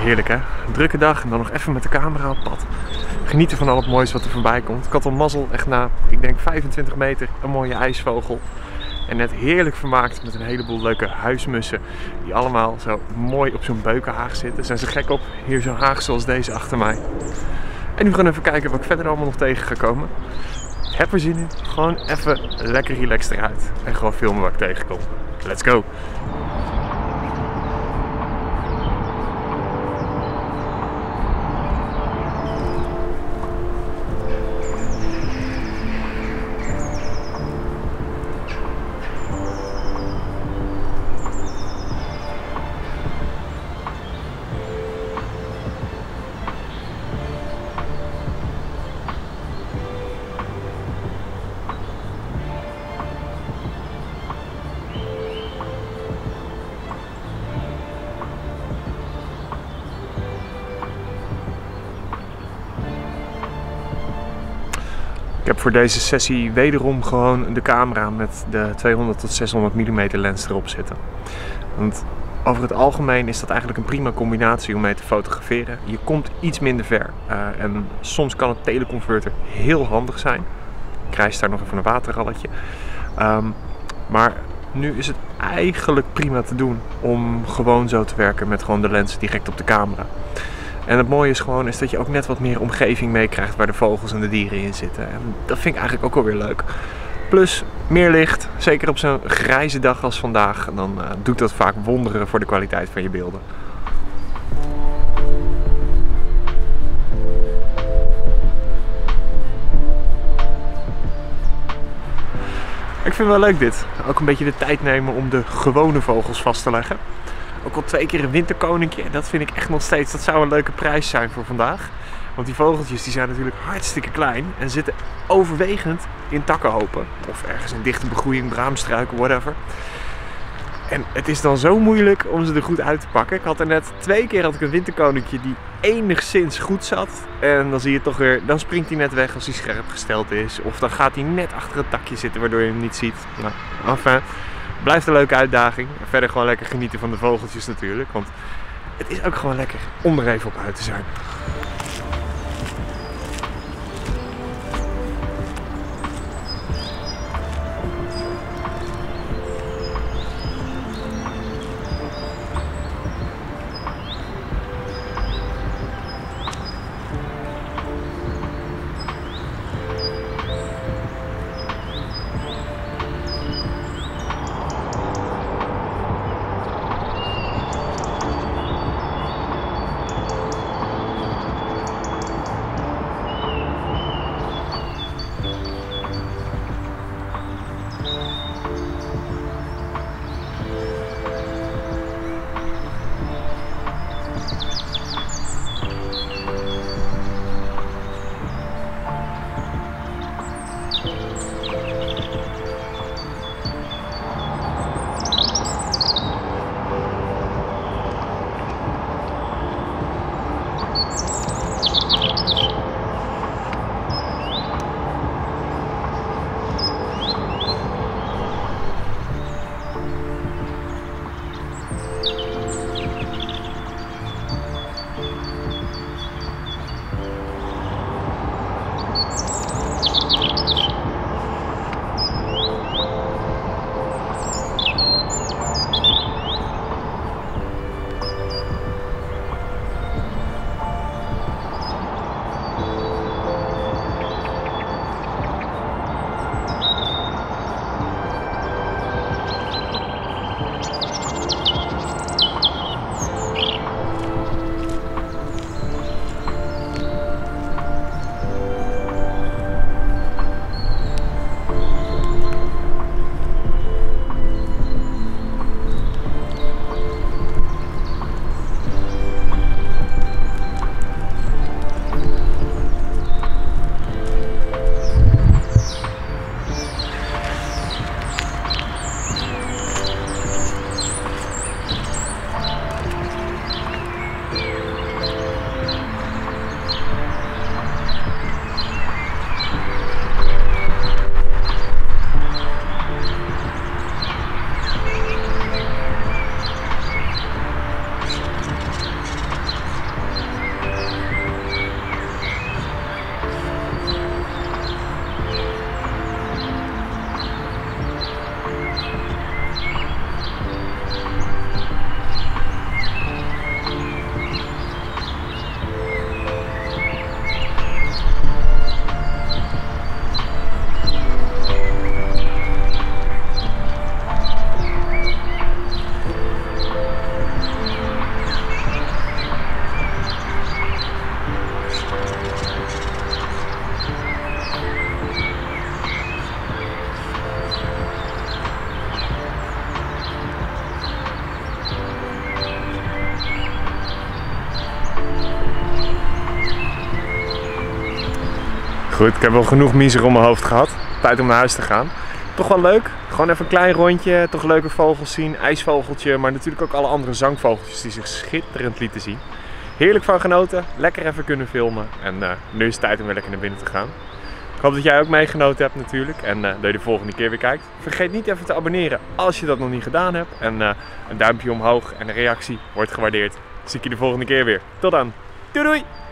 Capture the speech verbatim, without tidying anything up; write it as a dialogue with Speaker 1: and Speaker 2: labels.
Speaker 1: Heerlijk hè? Een drukke dag en dan nog even met de camera op pad. Genieten van al het moois wat er voorbij komt. Ik had al mazzel, echt na, ik denk vijfentwintig meter, een mooie ijsvogel. En net heerlijk vermaakt met een heleboel leuke huismussen. Die allemaal zo mooi op zo'n beukenhaag zitten. Daar zijn ze gek op. Hier zo'n haag zoals deze achter mij. En nu gaan we even kijken wat ik verder allemaal nog tegen ga komen. Heb er zin in. Gewoon even lekker relaxed eruit. En gewoon filmen wat ik tegenkom. Let's go! Ik heb voor deze sessie wederom gewoon de camera met de tweehonderd tot zeshonderd millimeter lens erop zitten. Want over het algemeen is dat eigenlijk een prima combinatie om mee te fotograferen. Je komt iets minder ver uh, en soms kan het teleconverter heel handig zijn. Ik krijg daar nog even een waterralletje. Um, maar nu is het eigenlijk prima te doen om gewoon zo te werken met gewoon de lens direct op de camera. En het mooie is gewoon is dat je ook net wat meer omgeving meekrijgt waar de vogels en de dieren in zitten. En dat vind ik eigenlijk ook wel weer leuk. Plus meer licht, zeker op zo'n grijze dag als vandaag, dan uh, doet dat vaak wonderen voor de kwaliteit van je beelden. Ik vind het wel leuk dit. Ook een beetje de tijd nemen om de gewone vogels vast te leggen. Ook al twee keer een winterkoninkje. Dat vind ik echt nog steeds. Dat zou een leuke prijs zijn voor vandaag. Want die vogeltjes die zijn natuurlijk hartstikke klein. En zitten overwegend in takkenhopen. Of ergens in dichte begroeiing, braamstruiken, whatever. En het is dan zo moeilijk om ze er goed uit te pakken. Ik had er net twee keer had ik een winterkoninkje die enigszins goed zat. En dan zie je toch weer, dan springt hij net weg als hij scherp gesteld is. Of dan gaat hij net achter het takje zitten waardoor je hem niet ziet. Nou, enfin. Blijft een leuke uitdaging. En verder gewoon lekker genieten van de vogeltjes natuurlijk. Want het is ook gewoon lekker om er even op uit te zijn. Goed, ik heb wel genoeg miser om mijn hoofd gehad. Tijd om naar huis te gaan. Toch wel leuk. Gewoon even een klein rondje. Toch leuke vogels zien. IJsvogeltje. Maar natuurlijk ook alle andere zangvogeltjes die zich schitterend lieten zien. Heerlijk van genoten. Lekker even kunnen filmen. En uh, nu is het tijd om weer lekker naar binnen te gaan. Ik hoop dat jij ook meegenoten hebt natuurlijk. En uh, dat je de volgende keer weer kijkt. Vergeet niet even te abonneren als je dat nog niet gedaan hebt. En uh, een duimpje omhoog en een reactie wordt gewaardeerd. Zie ik je de volgende keer weer. Tot dan. Doei doei!